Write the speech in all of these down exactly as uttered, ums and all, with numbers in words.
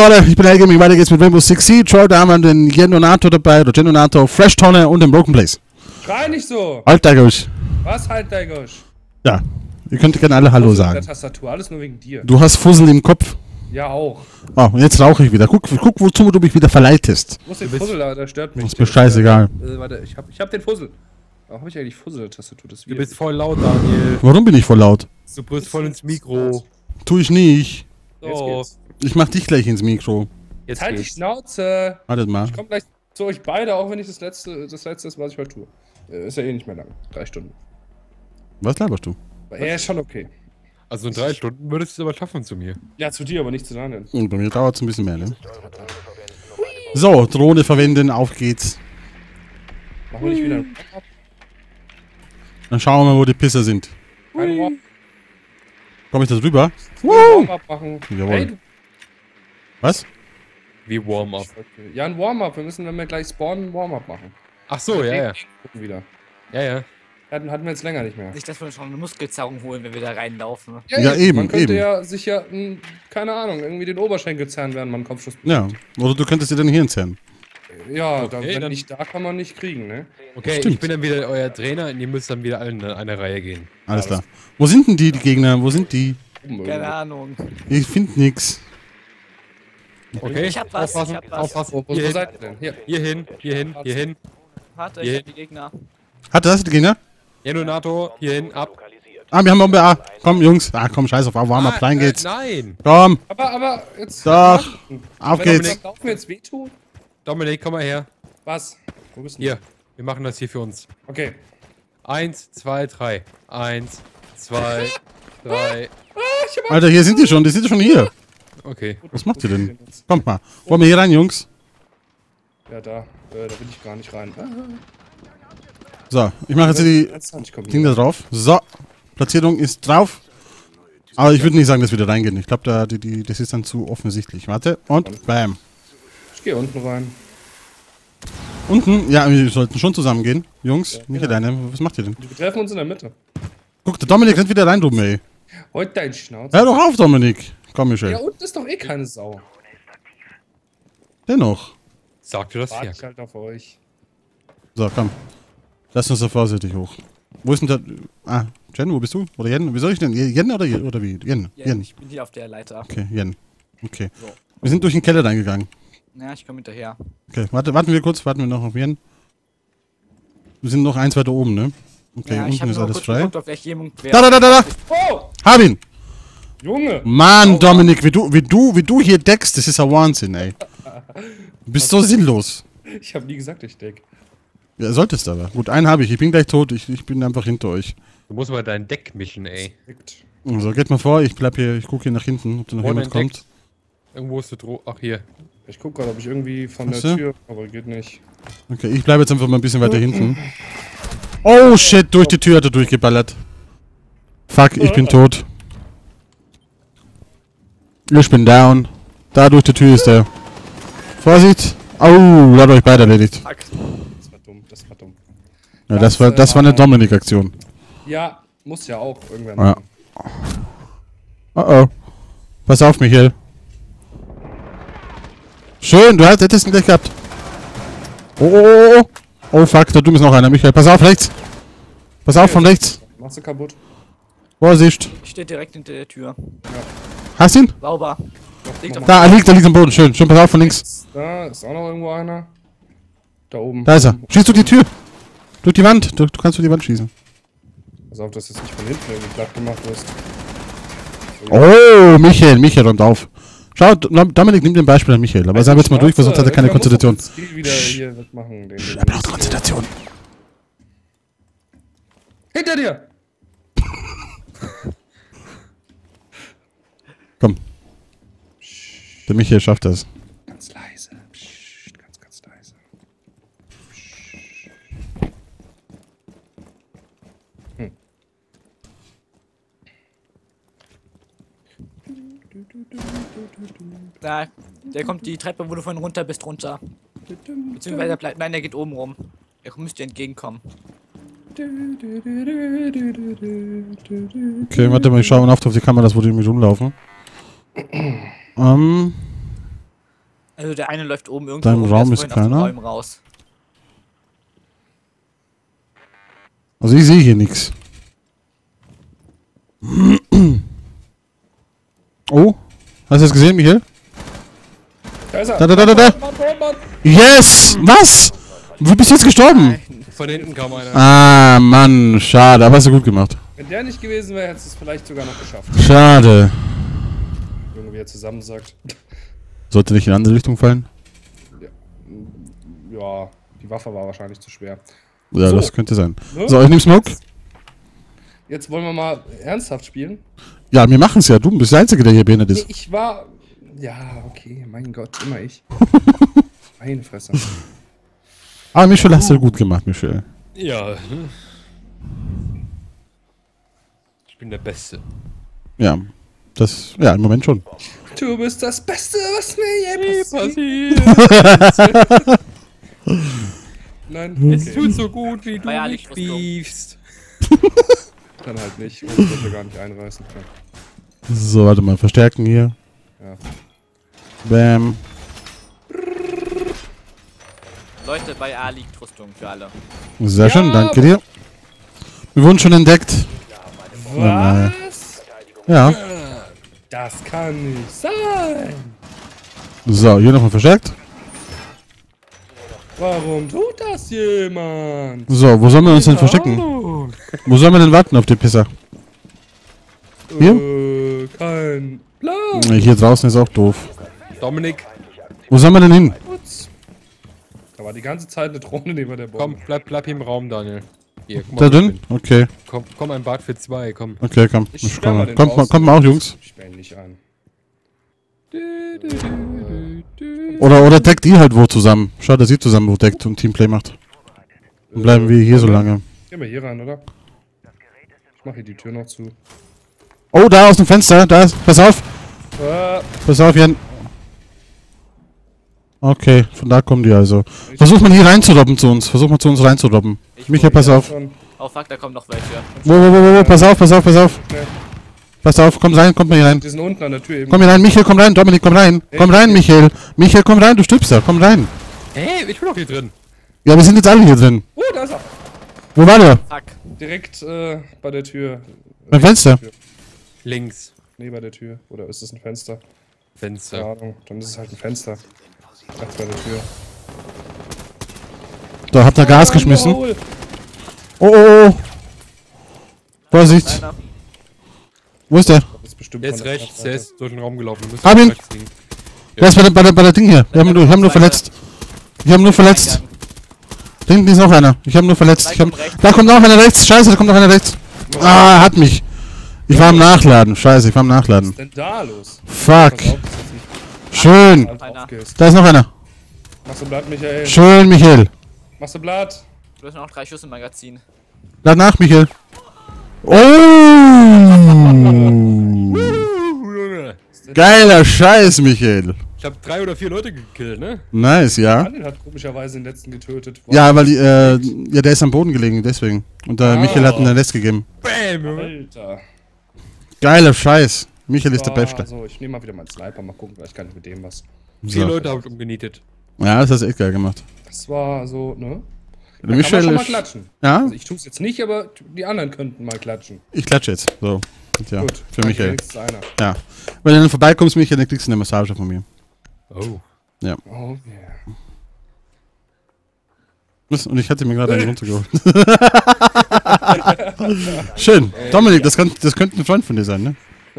Leute, ich bin L Gaming, weiter geht's mit Rainbow Six Siege. Heute haben wir den Genonato dabei, oder Genonato, Fresh Tonne und den Broken Place. Schrei nicht so! Halt dein Gusch. Was halt dein Gusch? Ja, ihr könnt gerne alle Hallo sagen. Der Tastatur, alles nur wegen dir. Du hast Fussel im Kopf. Ja, auch. Oh, und jetzt rauche ich wieder. Guck, guck wozu du mich wieder verleitest. Du musst den Fussel, der stört mich. Das ist mir scheißegal. Äh, warte, ich hab, ich hab den Fussel. Warum hab ich eigentlich Fussel-Tastatur? Du bist voll laut, Daniel. Warum bin ich voll laut? Du bist voll ins Mikro. Tu ich nicht. Jetzt Oh. geht's. Ich mach dich gleich ins Mikro. Jetzt Halt die geht's. Schnauze! Wartet mal. Ich komm gleich zu euch beide, auch wenn ich das letzte, das letzte ist, was ich heute tue. Äh, Ist ja eh nicht mehr lang. Drei Stunden. Was laberst du? Aber er ist schon okay. Also in drei Stunden würdest du es aber schaffen zu mir. Ja, zu dir, aber nicht zu Daniel. Und bei mir dauert es ein bisschen mehr, ne? So, Drohne verwenden, auf geht's. Machen wir nicht wieder ein Warm-up? Dann schauen wir mal, wo die Pisser sind. Kein Warm- Komm ich da drüber? ein Warm-up machen. Jawohl. Hey, du Was? Wie Warm-up. Okay. Ja, ein Warm-up. Wir müssen, wenn wir gleich spawnen, ein Warm-up machen. Ach so, ja, ja. Gucken wieder. Ja, ja. Hatten, hatten wir jetzt länger nicht mehr. Nicht, dass wir uns schon eine Muskelzerrung holen, wenn wir da reinlaufen. Ja, eben, Man könnte eben. ja sich ja, mh, keine Ahnung, irgendwie den Oberschenkel zerren, während man einen Kopfschuss Ja. Oder du könntest dir dein Hirn zerren. Ja, Okay, da, wenn dann- nicht da, kann man nicht kriegen, ne? Okay, Stimmt. ich bin dann wieder euer Trainer und ihr müsst dann wieder alle in eine Reihe gehen. Alles Ja, klar. Wo sind denn die, die Gegner? Wo sind die? Oben Keine irgendwo. Ahnung. Ich finde nix. Okay? Ich hab was, Aufpassen, ich hab was. aufpassen. Wo, wo, Hier wo hin, seid ihr denn? Hier. hier hin, hier hin, hier hin. Warte, Hier. ich hab die Gegner. Hat das die Gegner? Genonato, hier hin, ab. Ah, wir haben Bombe A. Komm, Jungs. Ah, komm, scheiß auf A. Warm-up, Ah, rein äh, geht's. Nein! Komm, Aber, aber, jetzt. Doch. auf Wenn geht's. das Laufen jetzt wehtun? Dominik, komm mal her. Was? Wo bist du? Hier, wir machen das hier für uns. Okay. Eins, zwei, drei. Eins, zwei, drei. Alter, hier sind die schon. Die sind schon hier. Okay. Was macht ihr denn? Kommt mal. Wollen wir hier rein, Jungs? Ja, da. Äh, da will ich gar nicht rein. Ah, So, ich mache jetzt hier die ich komm Ding da drauf. So, Platzierung ist drauf. Aber ich würde nicht sagen, dass wir da reingehen. Ich glaube, da, die, die, das ist dann zu offensichtlich. Warte, und bam. Ich gehe unten rein. Unten, ja, wir sollten schon zusammen gehen. Jungs, nicht genau. alleine. Was macht ihr denn? Wir treffen uns in der Mitte. Guck, der Dominik rennt wieder rein, du, ey. Heute dein Schnauze. Hör doch auf, Dominik. Komm, Michel. Ja, unten ist doch eh keine Sau. Dennoch. Sagt ihr das Warte hier? ich halt auf euch. So, komm. Lass uns da vorsichtig hoch. Wo ist denn der... Ah, Jen, wo bist du? Oder Jen? Wie soll ich denn? Jen oder, Jen, oder wie? Jen. Ja, Jen. ich bin hier auf der Leiter. Okay, Jen. Okay. So. Wir sind durch den Keller reingegangen. Ja, ich komme hinterher. Okay, warte, warten wir kurz. Warten wir noch auf Jen. Wir sind noch eins weiter oben, ne? Okay, Ja, ich unten habe ist nur alles kurz frei. geguckt, ob vielleicht jemand Da, da, da, da, da! Oh! Hab ihn! Junge! Mann, Dominik, wie du, wie du, wie du hier deckst, das ist ja Wahnsinn, ey. Du bist so sinnlos. Ich habe nie gesagt, ich deck. Ja, solltest aber. Gut, einen habe ich. Ich bin gleich tot. Ich, ich bin einfach hinter euch. Du musst mal dein Deck mischen, ey. Direkt. So, geht mal vor. Ich bleib hier. Ich gucke hier nach hinten, ob da noch Wo jemand dein kommt. Deck? Irgendwo ist der Dro... Ach, hier. Ich guck gerade, ob ich irgendwie von Hast der du? Tür, aber geht nicht. Okay, ich bleibe jetzt einfach mal ein bisschen weiter hinten. Oh shit, durch die Tür hat er durchgeballert. Fuck, ich bin tot. Ich bin down. Da durch die Tür ist der. Vorsicht! Oh, da hat euch beide erledigt. Fuck. Das war dumm, das war dumm. Ja, das war, das war eine Dominik-Aktion. Ja, muss ja auch irgendwann Ja. machen. Oh oh. Pass auf, Michael. Schön, du hättest ihn gleich gehabt. Oh, oh, oh, oh. Oh fuck, da drüben ist noch einer, Michael. Pass auf, rechts. Pass auf, von rechts. Machst du kaputt? Vorsicht. Ich stehe direkt hinter der Tür. Hast du ihn? Sauber. Liegt auf Da, er liegt, er liegt am Boden. Schön, schön, pass auf, von links. Da ist auch noch irgendwo einer. Da oben. Da ist er. Schieß durch die Tür. Durch die Wand. Du, du kannst durch die Wand schießen. Pass auf, dass du jetzt nicht von hinten irgendwie platt gemacht wirst. Oh, Michael, Michael räumt auf. Schau, Dominik nimmt den Beispiel an Michael. Aber sagen wir jetzt mal durch, weil sonst hat er keine Irgendwann muss Konzentration. das Skill wieder hier wegmachen. Den, den Er braucht Konzentration. Hinter dir! Komm. Der Michael schafft das. Ganz leise. Psst, ganz, ganz leise. Hm. Da, der kommt die Treppe, wo du vorhin runter bist, runter. Beziehungsweise der bleibt, nein, der geht oben rum. Er müsste dir entgegenkommen. Okay, warte mal, ich schaue mal auf die Kameras, wo die mit rumlaufen. Ähm. Also der eine läuft oben irgendwo Deinem rum, Raum der ist vorhin aus den keiner? Räumen raus. Also ich sehe hier nichts. Oh, hast du das gesehen, Michael? Da ist er. Da, da, da, da, da. Mann, Mann, Mann. Yes! Was? Wie bist du jetzt gestorben? Von hinten kam einer. Ah, Mann, schade, aber hast du gut gemacht. Wenn der nicht gewesen wäre, hättest du es vielleicht sogar noch geschafft. Schade. Junge, wie er zusammen sagt. Sollte nicht in eine andere Richtung fallen? Ja, die Waffe war wahrscheinlich zu schwer. Ja, So. das könnte sein. Ne? So, ich nehm Smoke. Jetzt wollen wir mal ernsthaft spielen. Ja, wir machen's ja. Du bist der Einzige, der hier behindert Nee, ist. ich war... Ja, okay, mein Gott, immer ich. Meine Fresse. Aber Michel, hast du gut gemacht, Michel. Ja. ne? Ich bin der Beste. Ja. Das, ja, im Moment schon. Du bist das Beste, was mir je passiert. Passiert. Nein, Es okay. tut so gut, wie du War ja mich nicht Rüstung. riefst. Dann halt nicht. Ich wollte gar nicht einreißen. Ja. So, warte mal, verstärken hier. Ja. Bam. Leute, bei A liegt Rüstung für alle. Sehr schön, Ja, danke dir. Wir wurden schon entdeckt. Was? Ja. Das kann nicht sein. So, hier nochmal verstärkt. Warum tut das jemand? So, wo sollen wir uns denn verstecken? Ahnung. Wo sollen wir denn warten auf die Pisser? Hier? Äh, kein Plan. Nee, hier draußen ist auch doof. Dominik, Wo sollen wir denn hin? Putz. Da war die ganze Zeit eine Drohne neben der komm, Bombe. bleib, bleib hier im Raum, Daniel. Hier, guck Da wo ich drin? bin. Okay, Komm, komm, ein Bad für zwei, komm. okay, komm. Ich Ich sperr komm mal mal. den Kommt, mal, draußen. kommt mal auch, Jungs. Ich sperr ihn nicht ein. Oder, oder deckt ihr halt wo zusammen. Schaut, dass ihr zusammen wo deckt und Teamplay macht. Dann bleiben wir hier so lange. Gehen wir hier rein, oder? Ich mach hier die Tür noch zu. Oh, da aus dem Fenster, da ist. Pass auf, Äh, pass auf, Jan. Okay, von da kommen die also. Versuch mal hier reinzudroppen zu uns. Versuch mal zu uns reinzudroppen. Ich Michael, pass auf. schon. Oh fuck, da kommen noch welche. Wo, wo, wo, wo, wo, pass auf, pass auf, pass auf. Okay. Pass auf, komm rein, kommt mal hier rein. Die sind unten an der Tür eben. Komm hier rein, Michael, komm rein, Dominik, komm rein. Komm rein, Michael. Michael, komm rein, du stirbst da, komm rein. Hey, ich bin doch hier drin. Ja, wir sind jetzt alle hier drin. Oh, da ist er. Wo war der? Fuck. Direkt äh, bei der Tür. Beim Fenster. Tür. Links. Nee, bei der Tür. Oder ist es ein Fenster? Keine Fenster. Ahnung. Dann ist es halt ein Fenster. Rechts bei der Tür. Da hat er Gas Ah, geschmissen. Maul. Oh, oh, oh. Vorsicht. Einer. Wo ist der? Das ist bestimmt Der von ist der rechts, Stadtseite. der ist durch den Raum gelaufen. Du musst Hab ihn. rechts liegen. Der ist bei der, bei der, bei der Ding hier. Wir haben, nur- wir haben nur verletzt. Ich habe nur verletzt. Da hinten ist noch einer. Ich habe nur verletzt. Ich hab, da kommt noch einer rechts. Scheiße, da kommt noch einer rechts. Ah, er hat mich. Ich war am Nachladen. Scheiße, ich war am Was Nachladen. ist denn da los? Fuck. Pass auf, dass du jetzt nicht Schön. alt Einer. aufgehst. Da ist noch einer. Machst du Blatt, Michael? Schön, Michael. Machst du Blatt? Du hast noch drei Schuss im Magazin. Lad nach, Michael. Oh. Geiler Scheiß, Michael. Ich habe drei oder vier Leute gekillt, ne? Nice, ja. Daniel hat komischerweise den letzten getötet. Ja, weil die, äh, ja, der ist am Boden gelegen, deswegen. Und der Ah. Michael hat ihn den Rest gegeben. Bam, Junge. Alter. Geiler Scheiß. Michael ist der Beste. So, ich nehme mal wieder meinen Sniper. Mal gucken, vielleicht kann ich mit dem was. Vier So. Leute habe ich umgenietet. Ja, das hast du echt geil gemacht. Das war so, ne? Der Da kann man Michael schon mal ist, klatschen. ja, Also ich tue es jetzt nicht, aber die anderen könnten mal klatschen. ich klatsche jetzt. So. Und ja, Gut. für danke, Michael. wenigstens einer. Ja. Wenn du dann vorbeikommst, Michael, dann kriegst du eine Massage von mir. Oh. Ja. Oh yeah. Was? Und ich hatte mir gerade einen runtergeholt. Schön. Dominik, das, kann, das könnte ein Freund von dir sein, ne?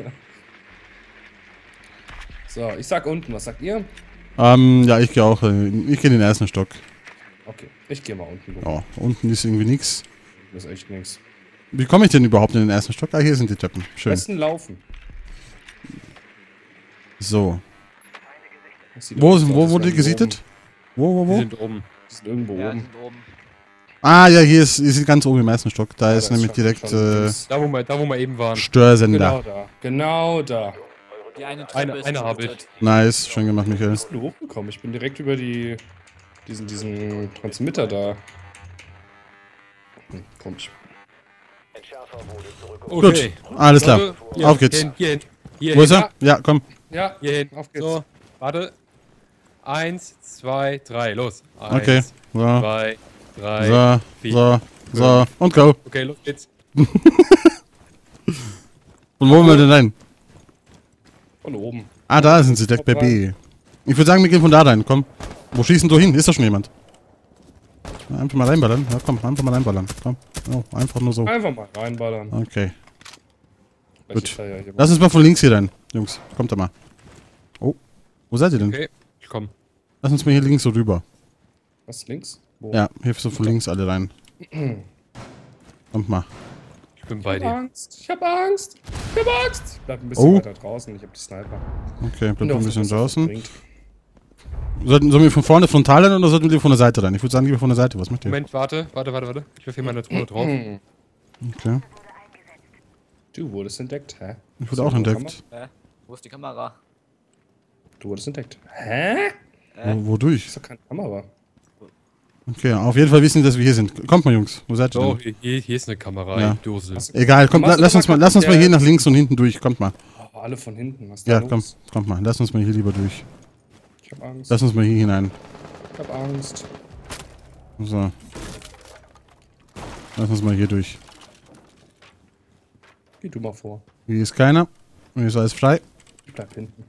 So, ich sag unten. Was sagt ihr? Ähm, ja, ich gehe auch. äh, Ich gehe in den ersten Stock. Okay, ich gehe mal unten. Ja, unten ist irgendwie nichts. Das ist echt nichts. Wie komme ich denn überhaupt in den ersten Stock? Ah, hier sind die Treppen. Schön. Besten laufen. So. Das sieht Wo, aus, als wo wären wurde die gesiedet? Wo, wo, Die wo? sind oben. Oben. Die sind irgendwo Ja, die oben. sind oben. Ah, ja, hier ist, hier ist ganz oben im ersten Stock. Da Ja, ist da nämlich schon- direkt schon äh, links. Da wo, wir, da, wo wir eben waren. Störsender. Genau da. Genau da. Die eine Treppe Eine- ist eine hab ich. gelootet. Nice, schön gemacht, Michael. Bist du hochgekommen? Ich bin direkt über die. diesen, diesen Transmitter da. Hm, komm ich. Okay. Gut, alles klar. Leute, hier, Auf geht's. Hier hin, hier hin. Hier Wo ist hin. er? Ja, komm. Ja, Hier hin. auf geht's. So, warte. Eins, zwei, drei, los. Eins, Okay. So, zwei, drei, so, vier. so, so. Und go. Okay, los geht's. Und wo wollen wir denn rein? Von oben. Ah, da sind sie, direkt bei B. Ich würde sagen, wir gehen von da rein, komm. Wo schießen du hin? Ist da schon jemand? Einfach mal reinballern. Ja, komm, einfach mal reinballern. Komm. Oh, einfach nur so. Einfach mal reinballern. Okay. Weil Gut. ich da ja hier Lass uns mal von links hier rein, Jungs. Kommt da mal. Oh. Wo seid ihr denn? Okay, ich komm. Lass uns mal hier links so rüber. Was, links? Wo? Ja, hier so von links alle rein. Kommt mal. Ich bin bei Ich hab dir. Angst. Ich hab Angst. Ich hab Angst. Ich bleib ein bisschen Oh. weiter draußen. Ich hab die Sniper. Okay, Und bleib ein hoffe, bisschen dass das draußen. bringt. Sollten, sollen wir von vorne frontal rein oder sollten wir von der Seite rein? Ich würde sagen, lieber von der Seite. Was macht ihr? Moment, warte, warte, warte, warte. Ich werfe hier meine Drohne drauf. Hm. Okay. Du wurdest entdeckt, hä? Ich wurde auch entdeckt. Hä? Wo ist die Kamera? Du wurdest entdeckt. Hä? Wo, wodurch? Ist doch keine Kamera. Okay, auf jeden Fall wissen die, dass wir hier sind. Kommt mal, Jungs. Wo seid ihr So, denn? hier, hier ist eine Kamera, Ja. ja. Dose. Egal, kommt, la, Machst du lass uns mal mal, lass uns mal der- hier nach links und hinten durch. Kommt mal. Oh, alle von hinten. Was ist da Ja, los? komm, kommt mal. Lass uns mal hier lieber durch. Ich hab Angst. Lass uns mal hier hinein. Ich hab Angst. So. Lass uns mal hier durch. Geh du mal vor. Hier ist keiner. Hier ist alles frei. Ich bleib hinten.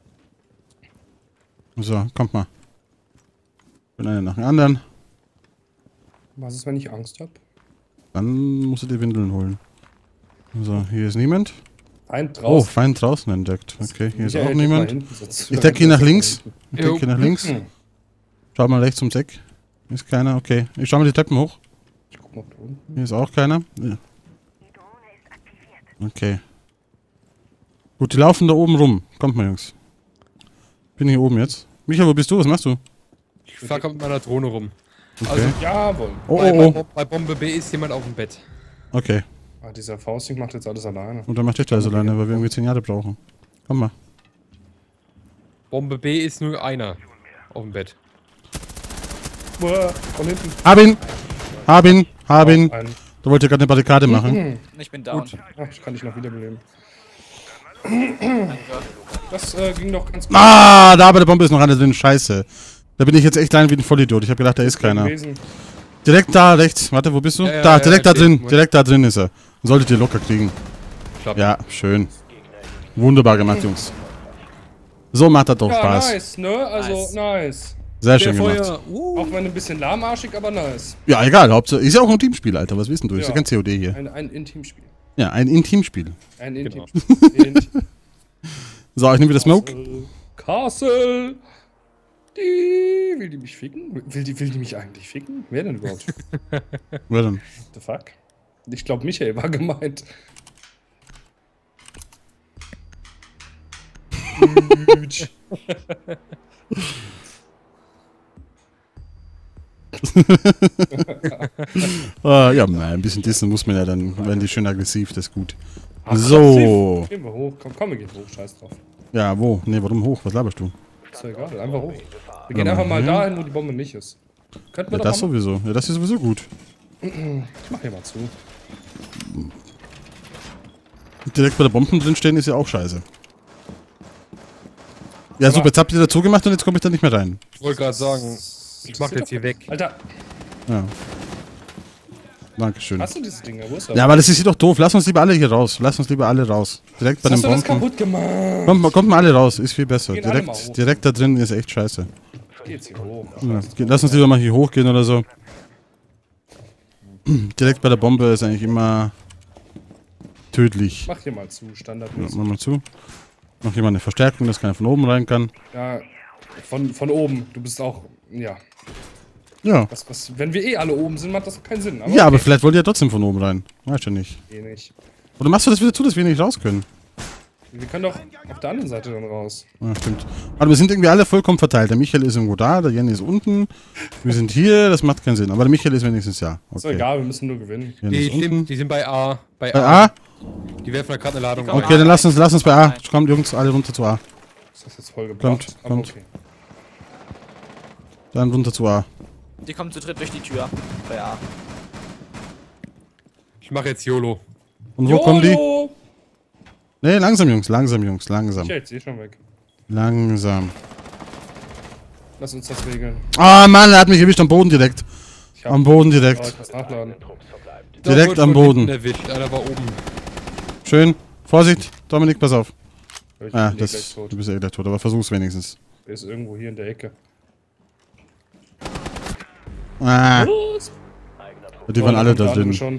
So, kommt mal. Von einer nach dem anderen. Was ist, wenn ich Angst hab? Dann musst du dir Windeln holen. So, hier ist niemand. Feind Oh, draußen. Feind draußen entdeckt. Okay, hier ist Michael, auch guck mal niemand. hinten, sonst- Ich decke hier nach links. Ich Jo. decke hier nach links. Schau mal rechts ums Eck. Hier ist keiner. Okay. Ich schau mal die Treppen hoch. Ich guck mal da unten. Hier ist auch keiner. Ja. Okay. Gut, die laufen da oben rum. Kommt mal, Jungs. Bin hier oben jetzt. Micha, wo bist du? Was machst du? Ich fahr grad mit meiner Drohne rum. Okay. Also, Jawohl. Oh, bei, oh, bei, oh. bei Bombe B ist jemand auf dem Bett. Okay. Ah, dieser Fausting macht jetzt alles alleine. Und dann macht dich alles alleine, weil wir irgendwie zehn Jahre brauchen. Komm mal. Bombe B ist nur einer auf dem Bett. Uah, von hinten. Hab ihn! Hab ihn! Hab ihn! Ein. Du wolltest gerade eine Barrikade machen. Ich bin down. Ach, ich kann dich noch wiederbeleben. Danke. Das äh, ging doch ganz gut. Ah, da bei der Bombe ist noch einer drin. Scheiße. Da bin ich jetzt echt rein wie ein Vollidiot. Ich habe gedacht, da ist keiner. Gewesen. Direkt da rechts. Warte, wo bist du? Ja, ja, da, ja, direkt ja, da drin. Moment. Direkt da drin ist er. Solltet ihr locker kriegen. Klappt. Ja, schön. Wunderbar gemacht, Jungs. So macht das doch Ja, Spaß. nice, ne? Also, nice. Nice. Sehr Der schön gemacht. Feuer. Uh. Auch wenn ein bisschen lahmarschig, aber nice. Ja, egal. Hauptsache, ist ja auch ein Teamspiel, Alter. Was wissen du? Ist ja Ja. kein C O D hier. Ein, ein Intimspiel. Ja, ein Intimspiel. Ein Genau. Intimspiel. Int So, ich nehme wieder Smoke. Castle. Castle. Die. Will die mich ficken? Will die, will die mich eigentlich ficken? Wer denn überhaupt? Wer denn? The fuck? Ich glaube, Michael war gemeint. Gütsch. Ah, ja, nein, ein bisschen dissen muss man ja dann, wenn die schön aggressiv, das ist gut. Ach, So. Gehen wir hoch. Komm, komm, wir gehen hoch. Scheiß drauf. Ja, wo? Ne, warum hoch? Was laberst du? Ist doch egal. Einfach hoch. Wir gehen Ja, einfach mal mhm. dahin, wo die Bombe nicht ist. Könnten wir Ja, doch das mal machen. sowieso. Ja, das ist sowieso gut. Ich mach hier mal zu. Direkt bei der Bomben drin stehen ist ja auch scheiße. Ja, super, jetzt habt ihr dazu gemacht und jetzt komme ich da nicht mehr rein. Ich wollte gerade sagen, ich mach jetzt hier weg. Alter, Ja. Dankeschön. hast du diese Dinger? Wo ist das? Ja, aber das ist hier doch doof. Lass uns lieber alle hier raus. Lass uns lieber alle raus. Direkt bei den hast du das Bomben. kaputt gemacht? Kommt, mal- kommt mal alle raus, ist viel besser. Gehen alle mal Direkt, hoch. direkt da drin ist echt scheiße. Ich geh jetzt hier hoch. Ja, ge- lass uns lieber mal hier hochgehen oder so. Direkt bei der Bombe ist eigentlich immer tödlich. Mach hier mal zu, Ja, standardmäßig. mach mal zu. Mach hier mal eine Verstärkung, dass keiner von oben rein kann. Ja, von, von oben. Du bist auch, ja. Ja. Was, was, wenn wir eh alle oben sind, macht das keinen Sinn. Aber Ja, aber okay. vielleicht wollt ihr ja trotzdem von oben rein. Weißt du nicht. Eh nicht. Oder machst du das wieder zu, dass wir nicht raus können? Wir können doch auf der anderen Seite dann raus. Ja, stimmt. Aber wir sind irgendwie alle vollkommen verteilt. Der Michael ist irgendwo da, der Jenny ist unten. Wir sind hier, das macht keinen Sinn. Aber der Michael ist wenigstens ja. Okay. Ist doch egal, wir müssen nur gewinnen. Jenny Die, ist unten. stimmt, die sind bei A. Bei Bei A. A? Die werfen da gerade eine Ladung Die auf. kommen Okay, dann lass uns, lass uns bei A. Kommt, Jungs, alle runter zu A. Ist das jetzt voll gebracht? Kommt, Aber kommt. okay. Dann runter zu A. Die kommen zu dritt durch die Tür. Bei A. Ich mache jetzt YOLO. Und wo kommen die? YOLO! Nee, langsam, Jungs, langsam, Jungs, langsam. Ich jetzt eh schon weg. Langsam. Lass uns das regeln. Ah, Mann, er hat mich erwischt am Boden direkt. Ich hab- Am Boden Oh, direkt. ich muss nachladen. Da Direkt wurde am von Boden. hinten Erwischt. Einer war oben. Schön. Vorsicht. Dominik, pass auf. Ich Ah, bin eh gleich das, tot. du bist ja gleich tot, aber versuch's wenigstens. Der ist irgendwo hier in der Ecke. Ah, Los! die waren Oh, alle da da andere drin. Schon.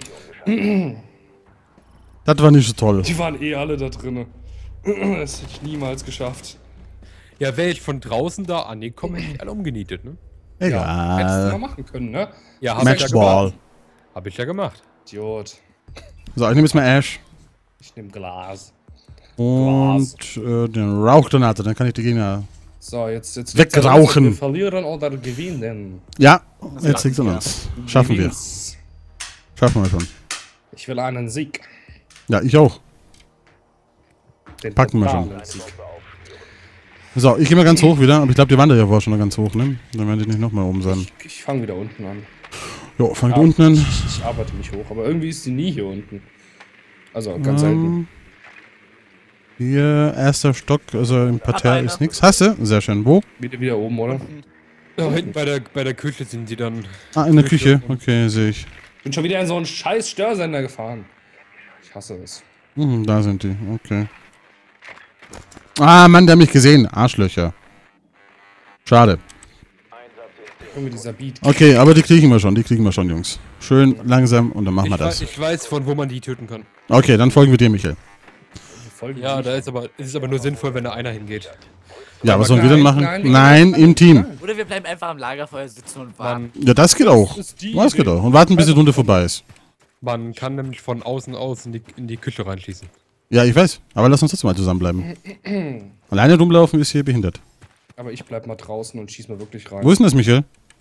Das war nicht so toll. Die waren eh alle da drin. Das hätte ich niemals geschafft. Ja, wäre ich von draußen da angekommen, hätte ich alle umgenietet, ne? Hättest du mal Egal. machen können, ne? Ja, hab ich ja Matchball. gemacht. Hab ich ja gemacht. Idiot. So, ich nehme jetzt mal Ash. Ich nehm Glas. Und äh, den Rauchgranate, dann kann ich die Gegner. So, jetzt, jetzt Wegrauchen. liegt's an uns, ob wir verlieren oder gewinnen. Ja, jetzt liegt's an uns. Schaffen wir. Gewinn's. Schaffen wir schon. Ich will einen Sieg. Ja, ich auch. Den Packen wir schon. totalen Sieg. So, ich gehe mal ganz hoch wieder, aber ich glaube, die Wander ja war schon noch ganz hoch, ne? Dann werde ich nicht nochmal oben sein. Ich, ich fange wieder unten an. Jo, fangt Ja, unten an. Ich, ich arbeite mich hoch, aber irgendwie ist sie nie hier unten. Also, ganz selten. Ähm, hier, erster Stock, also im Parterre einer. ist nichts. Hast du? Sehr schön. Wo? Wieder, wieder oben, oder? Da hinten bei der, bei der Küche sind die dann. Ah, in der Küche. Okay, sehe ich. Bin schon wieder in so einen scheiß Störsender gefahren. Ich hasse es. Hm, da sind die. Okay. Ah, Mann, der hat mich gesehen. Arschlöcher. Schade. Irgendwie dieser Beat. Okay, aber die kriegen wir schon. Die kriegen wir schon, Jungs. Schön langsam und dann machen Ich, wir wei- das. ich weiß, von wo man die töten kann. Okay, dann folgen wir dir, Michael. Folgen Ja, nicht. da ist aber, ist es aber nur sinnvoll, wenn da einer hingeht. Ja, was Aber sollen wir denn nein, machen? nein, Nein, nein, im Team. Oder wir bleiben einfach am Lagerfeuer sitzen und warten. Man, Ja, das geht auch. ist die Das geht Idee. auch. Und warten, bis die Runde vorbei ist. man kann nämlich von außen aus in die, in die Küche reinschießen. Ja, ich weiß. Aber lass uns trotzdem mal zusammenbleiben. Alleine rumlaufen ist hier behindert. Aber ich bleib mal draußen und schieß mal wirklich rein. Wo ist denn das, Michael?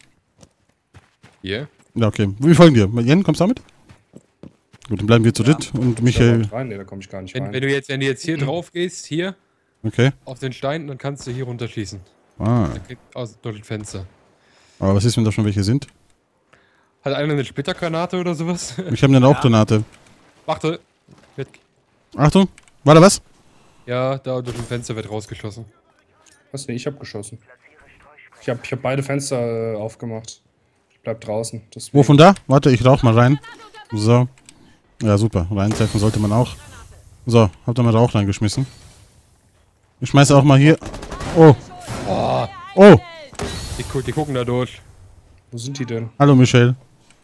Hier? Ja, okay. Wir folgen dir. Jen, kommst du damit? Gut, dann bleiben wir zu dritt und Da Michael. überhaupt rein? Nee, da komm ich gar nicht Wenn, rein. wenn du jetzt, wenn du jetzt hier drauf gehst, hier, Okay. auf den Stein, dann kannst du hier runterschießen. Ah. Dann kriegt aus durch das Fenster. Aber was ist, wenn da schon welche sind? Hat einer eine Splittergranate oder sowas? Ich habe eine Rauchgranate. Warte. Wird, Achtung. War da was? ja, da durch das Fenster wird rausgeschossen. Was? Nee, ich hab geschossen. Ich hab, ich hab beide Fenster äh, aufgemacht. Ich bleib draußen. Deswegen. Wo von da? Warte, ich rauch mal rein. So. Ja, super. Reinsetzen sollte man auch. So, hab da mal Rauch reingeschmissen. Ich schmeiße auch mal hier. Oh. Oh, Oh. die, gu- die gucken da durch. Wo sind die denn? Hallo, Michelle.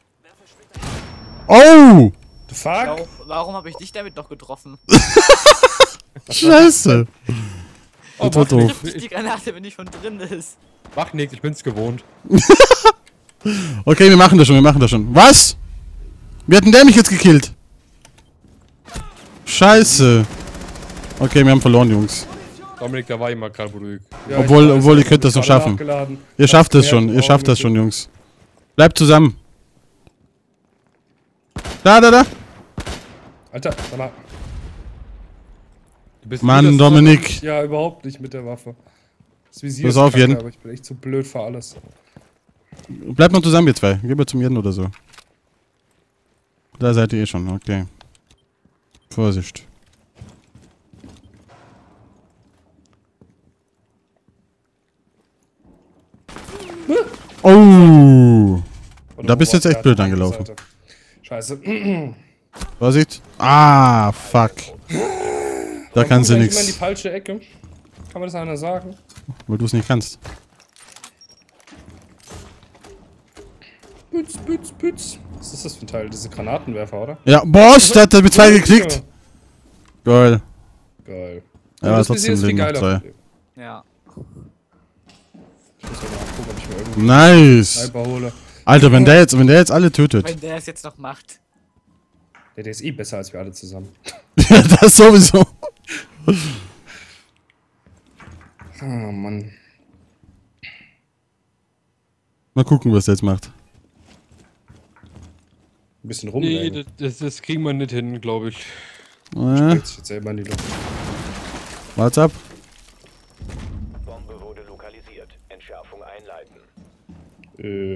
Oh. The fuck? Warum, warum habe ich dich damit noch getroffen? Scheiße. Oh, Das war mach doof. nix, Trifft die Granate, wenn die schon drin ist. mach nix, ich bin's gewohnt. Okay, wir machen das schon, wir machen das schon. Was? Wie hat denn der mich jetzt gekillt? Scheiße. Okay, wir haben verloren, Jungs. Dominik, da war ich mal gerade, wo du... Ja, Obwohl- ich weiß, obwohl, ihr ich könnt das hab noch gerade schaffen. nachgeladen. Ihr schafft Das das schon, mehr ihr schafft das brauchen schon, wir. Jungs. Bleibt zusammen. Da, da, da. Alter, sag mal. Du bist Mann, wieder so- Dominik. Ja, überhaupt nicht mit der Waffe. Das Visier Pass ist auf, kacke, Jen. aber ich bin echt zu blöd für alles. Bleibt mal zusammen, ihr zwei. Geht mal zum Jeden oder so. Da seid ihr eh schon, okay. Vorsicht. Oh. Oder Da bist du jetzt echt Robert, blöd der hat angelaufen. Seite. Scheiße. Vorsicht. Ah, fuck. Da kannst du Warum kommt eigentlich immer in die nichts, falsche Ecke? Kann man das einer sagen? weil du es nicht kannst. Pütz, pütz, pütz. Was ist das für ein Teil? Diese Granatenwerfer, oder? Ja, Boss, der hat da mit zwei geklickt. Geil. Geil. Ja, aber das trotzdem Visier ist viel leben noch geiler. zwei. Ja. Ich muss mal nachgucken, ob ich mir irgendwie Nice. Sniper hole. Alter, wenn der jetzt, wenn der jetzt alle tötet. Wenn der es jetzt noch macht. Ja, der ist eh besser als wir alle zusammen. Ja, das sowieso. Oh Mann. Mal gucken, was der jetzt macht. Ein bisschen Nee, rumrennen. das, das, das kriegen wir nicht hin, glaube ich. Äh, Springt sich jetzt selber in die Luft. what's up? Bombe wurde lokalisiert. Entschärfung einleiten. Äh.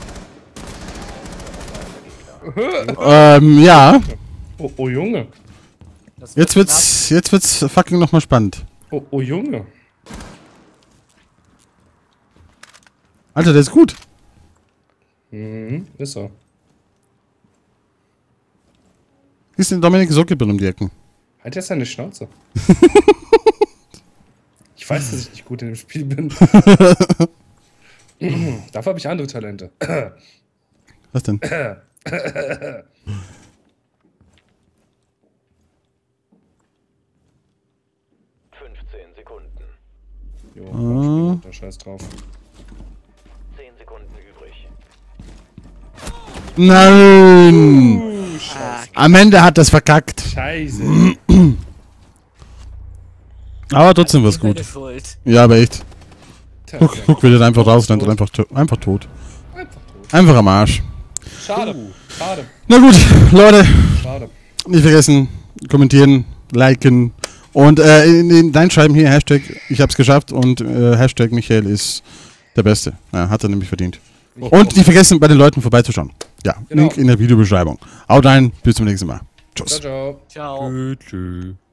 Ähm, ja. Oh, oh Junge. Das Jetzt wird wird's, jetzt wird's fucking nochmal spannend. Oh, oh Junge. Alter, der ist gut. Mhm, ist so. Ist den Dominik Sockelbill um die Ecken. Halt jetzt seine Schnauze. Ich weiß, dass ich nicht gut in dem Spiel bin. Dafür habe ich andere Talente. Was denn? fünfzehn Sekunden. Jo, da scheiß drauf. zehn Sekunden übrig. Nein! Uh, scheiße. Am Ende hat das verkackt. Scheiße. Aber trotzdem war's Deine gut. Schuld. Ja, aber echt. Tja, Guck, ja. guck, wie der einfach rausrennt und einfach, to einfach tot. Einfach tot. Einfach am Arsch. Schade. Schade. Na gut, Leute, Schade. nicht vergessen, kommentieren, liken und äh, in, in dein Schreiben hier Hashtag ich hab's geschafft und äh, Hashtag Michael ist der Beste. Ja, hat er nämlich verdient. Und nicht vergessen, bei den Leuten vorbeizuschauen. Ja, Genau. Link in der Videobeschreibung. Haut rein, bis zum nächsten Mal. Ciao, Tschüss. ciao. Ciao. Tschö, tschö.